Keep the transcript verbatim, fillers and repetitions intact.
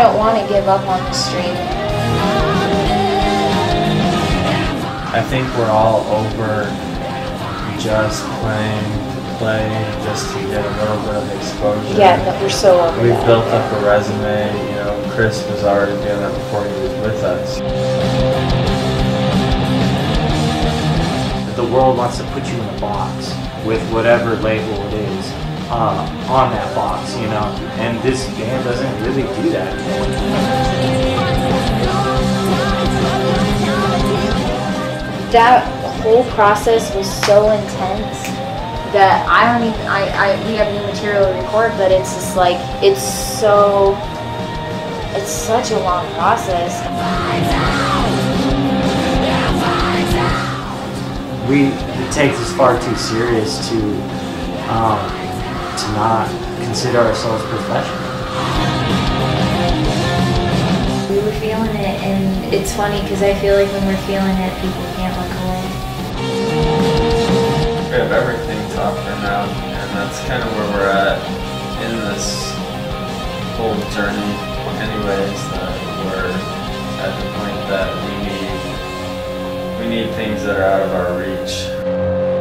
don't want to give up on the stream. I think we're all over just playing, playing just to get a little bit of exposure. Yeah, no, we're so over We've that. built up a resume, you know, Chris was already doing that before he was with us. The world wants to put you in a box with whatever label it is uh, on that box, you know, and this band doesn't really do that. That whole process was so intense that I don't even, I, I, we have new material to record, but it's just like, it's so, it's such a long process. We it takes us far too serious to um, to not consider ourselves professional. We were feeling it, and it's funny because I feel like when we're feeling it, people can't look away. We have everything to offer now, and that's kind of where we're at in this whole journey anyways, that we're at the point that we need We need things that are out of our reach.